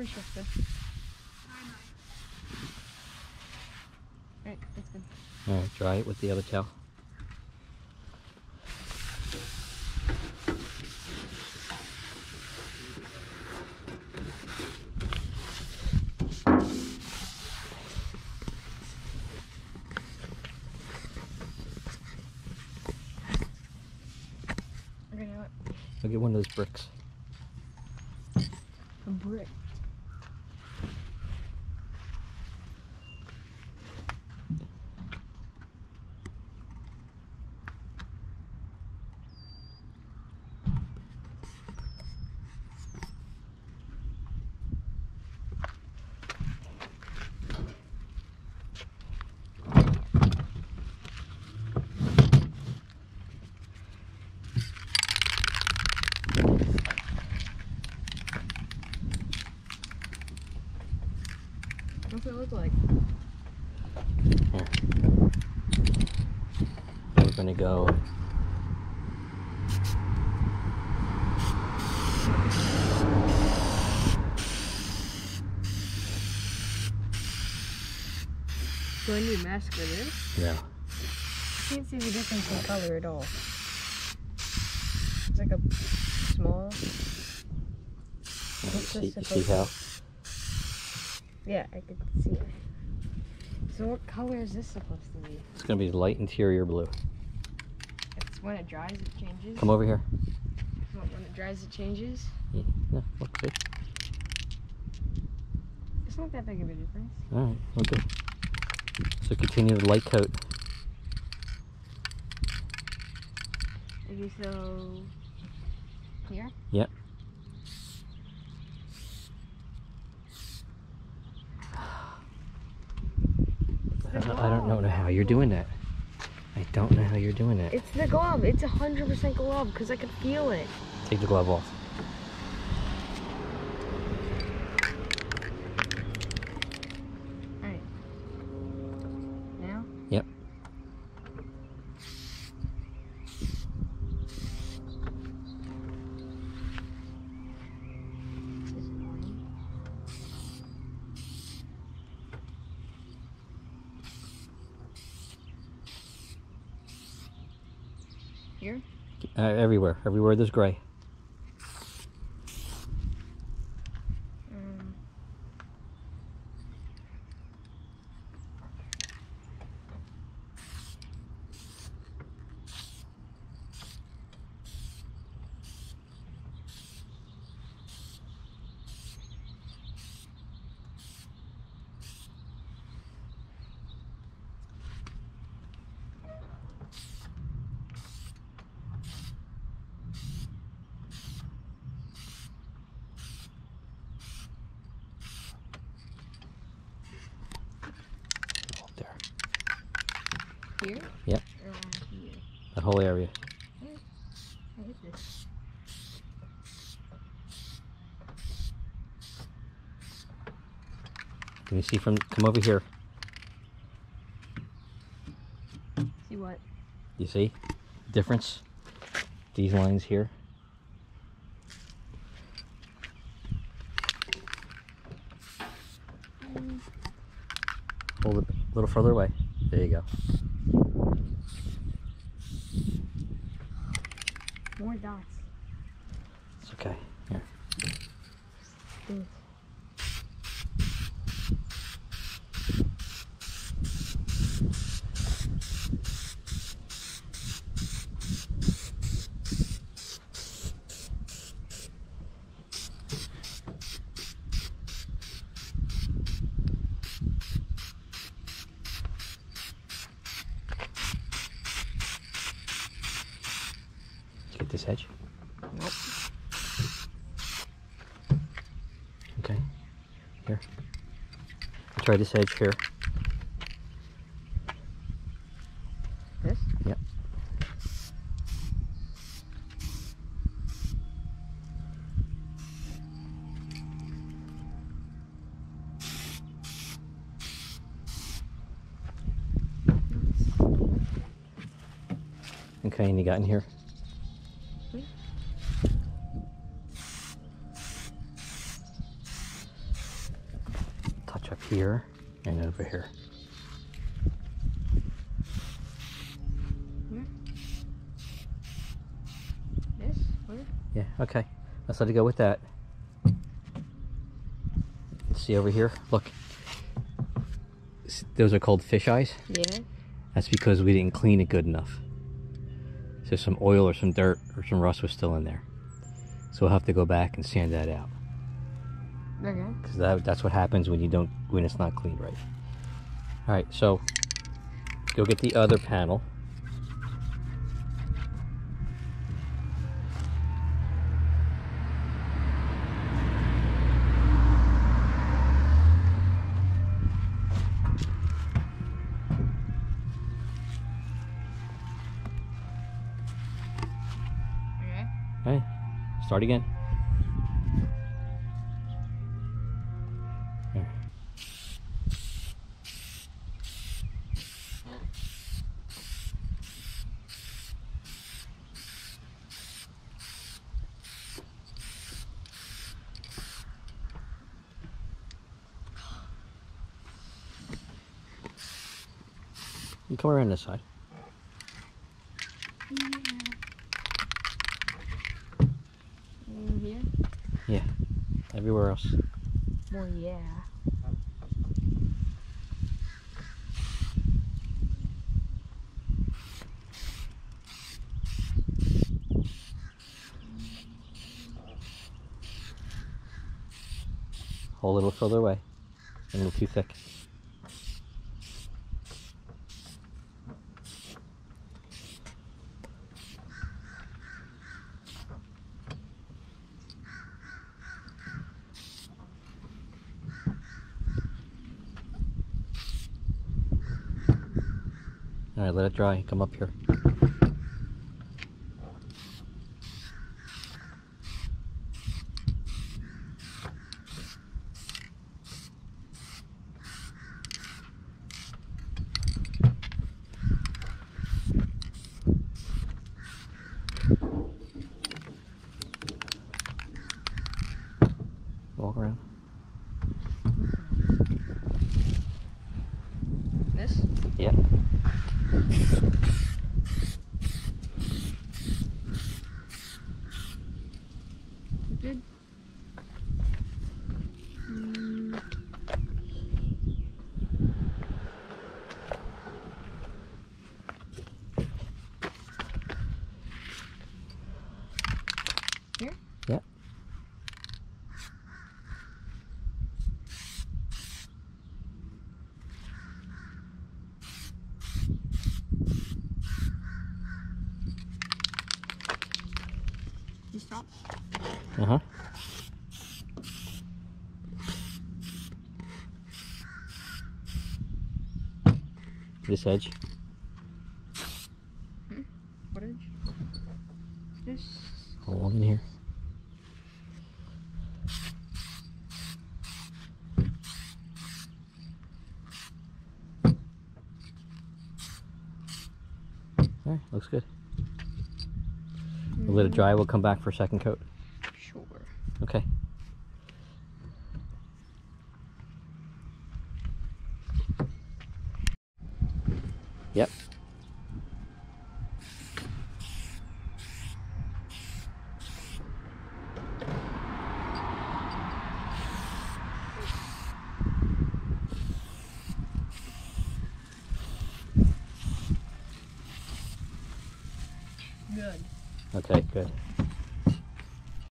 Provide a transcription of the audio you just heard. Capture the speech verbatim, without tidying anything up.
shifter. Alright, that's good. Alright, dry it with the other towel. Okay, now what? I'll get one of those bricks. A brick. What's it look like? Here. We're gonna go. Do I need mask for this? No. I can't see the difference in color at all. It's like a small. What's See, this you supposed see to- how? Yeah, I could see it. So what color is this supposed to be? It's gonna be light interior blue. It's when it dries, it changes. Come over here. When when it dries, it changes. Yeah, yeah, look, see? It's not that big of a difference. Alright, okay. So continue the light coat. Okay, so here. Yep. I don't, I don't know how you're doing that. I don't know how you're doing that. It's the glove. It's a hundred percent glove because I could feel it. Take the glove off. All right. Now. Yep. This is annoying. Here. Uh, everywhere. Everywhere there's gray. Um, Up there. here. Yep. Or here. That whole area. I hit this. Can you see from, come over here. See what? You see? Difference? These lines here. Mm. Hold it a little further away. There you go. More dots. It's okay. Here. Mm. Get this edge. Nope. Okay. Here. Try this edge here. This? Yep. Okay, and you got in here? touch up here and over here. Where? This? Where? Yeah, okay. Let's let it go with that. See over here? Look. Those are called fish eyes. Yeah. That's because we didn't clean it good enough. So some oil or some dirt or some rust was still in there. So we'll have to go back and sand that out. Okay. Because that, that's what happens when you don't, when it's not cleaned right. All right, so go get the other panel. Okay, start again. There. You come around this side. Yeah. In here? Yeah, everywhere else. Well, yeah. Hold a little further away. A little too thick. All right, let it dry. Come up here. Walk around. This? Yeah. Good. Mm. Here? Yeah. You stop? Uh-huh. This edge. Hmm? What edge? This? Hold in here. All right, looks good. We'll let it dry. We'll come back for a second coat. Sure. Okay. Yep. Good. Okay, good.